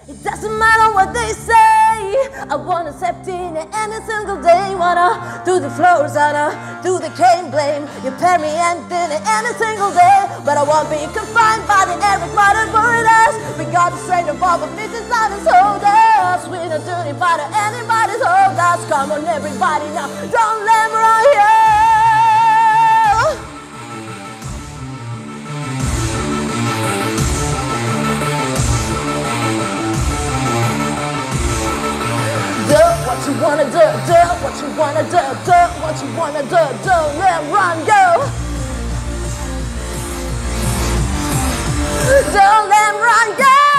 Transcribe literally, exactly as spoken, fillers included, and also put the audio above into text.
It doesn't matter what they say. I wanna step in any single day. Wanna do the floors, wanna do the cane blame. You pay me anything any single day, but I won't be confined by the Eric modern borders. We got a straight above of business on his shoulders. We don't do it by anybody's holders. Come on, everybody now, don't let me run here. Do what you wanna do, do what you wanna do, do what you wanna do, don't let run go. Don't let run go.